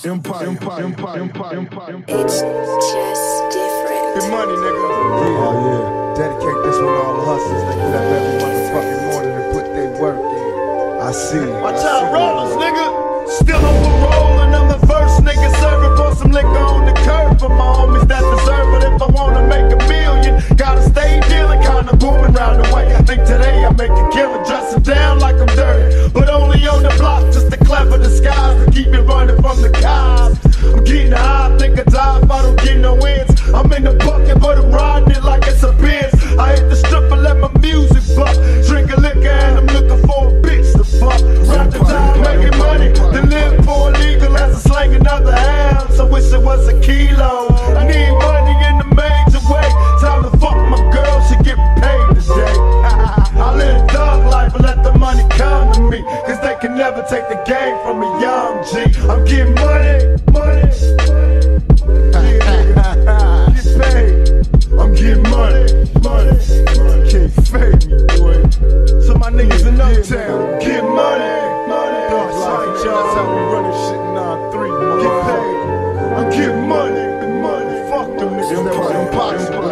It's just different. Good money, nigga. Oh yeah. Dedicate this one to all the hustlers that get up every motherfucking morning and put their work in. I see. Watch out, rollers, nigga. Still on parole and I'm the first nigga serving. Pour some liquor on the curb for my homies that deserve it. If I wanna make $1 million, gotta stay dealing, kinda booming round the way. I think today I make a killing, dressing down like I'm dirty, but only on the block, just a clever disguise to keep me running from the cops. I'm getting high, I think I die if I don't get no wins. I'm in the bucket, but I'm riding it like it's a Benz. I hit the strip and let my music buck. Drinking liquor and I'm looking for a bitch to fuck. Right the time making money, to live poor legal as I slang another ounce. I wish it was a kilo. I need money in a major way. Time to fuck my girl, she get paid today. I live a thug life and let the money come to me, cause they can never take the game from a young G. I'm getting money, money. Get paid. I'm getting money, money. Can't fade me, boy. So my niggas in Uptown, get money, money. That's how we running shit in 9-3. Get paid. I'm getting money, money. Fuck them niggas that was impossible.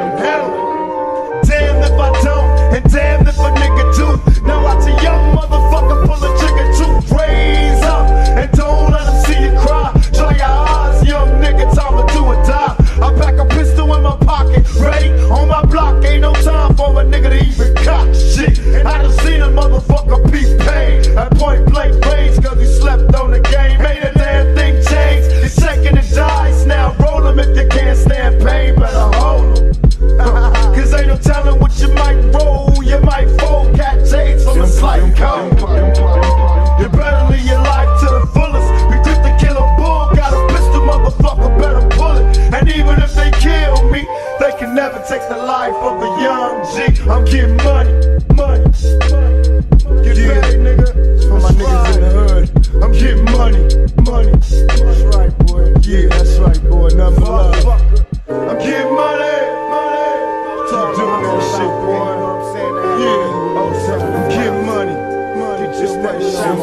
Damn if I don't, and damn if a nigga do. Now watch a young motherfucker pull a trigger to raise up, and don't let him see you cry. Dry your eyes, young nigga, time to do or die. I pack a pistol in my pocket, ready on my block. Ain't no time for a nigga to even cock shit. I done seen a motherfucker be paid at point blank range, cause he slept on the game. Made a damn thing change. He's shaking the dice now. Roll him if you can't stand pain, better hold him. Cause ain't no telling what you might roll. You might fold, cat shades from a slight cone. You better live your life to the fullest. We took to kill a bull, got a pistol, motherfucker, better pull it. And even if they kill me, they can never take the life of a young G. I'm getting money, money. Get paid, nigga. For my niggas in the hood. I'm getting money, money. That's right, boy. Yeah, that's right, boy. Nothing but love. I'm getting money, money. Keep doing that shit, boy. Yeah, I'm getting money, money. Just that shit.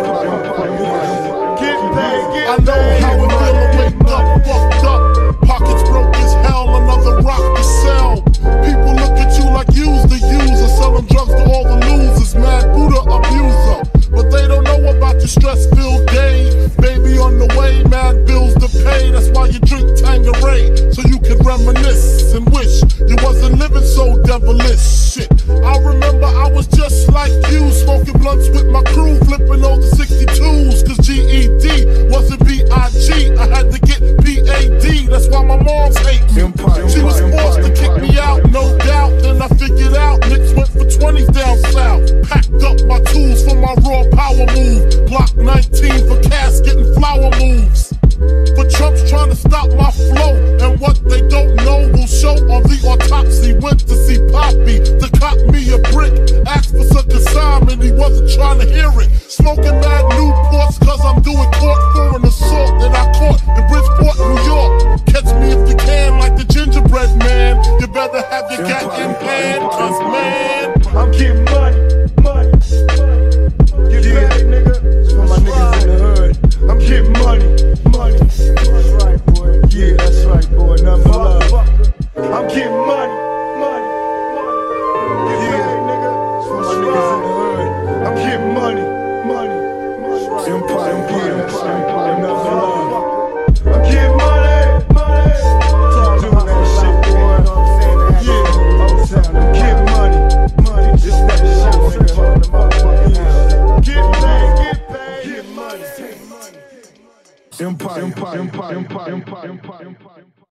Get paid, get paid. I know how it feel to wake up, fucked up. Pockets broke as hell, another rock to sell. People look at you like you's the user, selling drugs to all the losers, mad Buddha abuser. But they don't know about your stress-filled day. Baby on the way, mad bills to pay. That's why you drink Tanqueray, so you can reminisce and wish you wasn't living so devilish. Shit, I remember I was just like you, smoking blunts with my crew, flipping over 62s. Cause GED wasn't B.I.G. I had to get P.A.D. That's why my mom's hate me. She was forced to kick me out, no doubt. Then I figured out Nicks went for 20s down south. Packed up my tools for my raw power move. Block 19 for casket and flower moves. For Trump's trying to stop my flow, and what they don't know will show on the autopsy. Went to see Poppy to cop me a brick. Asked for such a assignment, he wasn't trying to hear it. Smoking mad Newports cause I'm doing court for an assault that I caught in Bridgeport, New York. Catch me if you can like the gingerbread man. You better have your gat in hand, cause man, I'm getting money, money. Get paid, nigga. For my niggas in the hood. I'm getting money, money. That's right, boy. Yeah, that's right, boy. Nothing but love. I'm getting money, money, money. Get paid, nigga. For my niggas in the hood. I'm getting money, money. Empire, yeah, that's right, boy. Nothing but love. I'm getting money, money. Talk doing that shit, boy. Yeah, I'm getting money, money. Just that shit, nigga. Get paid, get money. Empire, empire, empire, empire, empire, empire.